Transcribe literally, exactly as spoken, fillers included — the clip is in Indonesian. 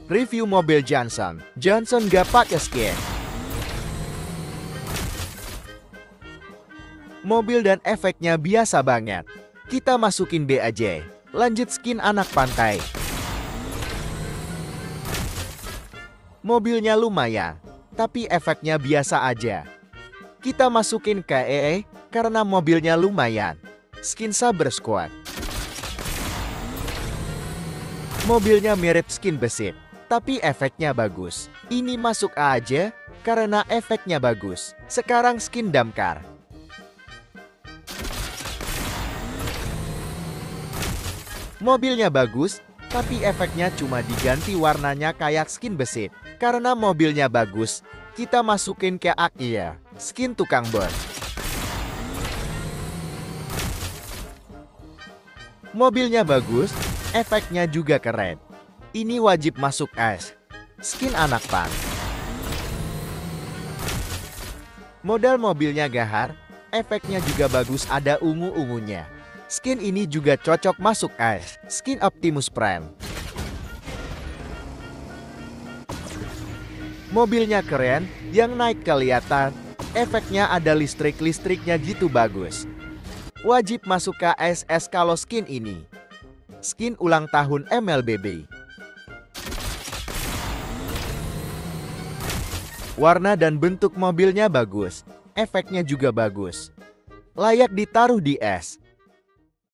Review mobil Johnson. Johnson gak pakai skin. Mobil dan efeknya biasa banget. Kita masukin B aja. Lanjut skin anak pantai. Mobilnya lumayan, tapi efeknya biasa aja. Kita masukin ke E E karena mobilnya lumayan. Skin Saber Squad. Mobilnya mirip skin Besit, tapi efeknya bagus. Ini masuk A aja karena efeknya bagus. Sekarang skin Damkar. Mobilnya bagus, tapi efeknya cuma diganti warnanya kayak skin Besit. Karena mobilnya bagus, kita masukin ke A ya. Skin Tukang Bor. Mobilnya bagus, efeknya juga keren. Ini wajib masuk S. Skin Anak Pang. Modal mobilnya gahar, efeknya juga bagus, ada ungu-ungunya. Skin ini juga cocok masuk S. Skin Optimus Prime. Mobilnya keren, yang naik kelihatan. Efeknya ada listrik-listriknya gitu bagus. Wajib masuk ke S S kalau skin ini. Skin ulang tahun M L B B. Warna dan bentuk mobilnya bagus. Efeknya juga bagus. Layak ditaruh di S.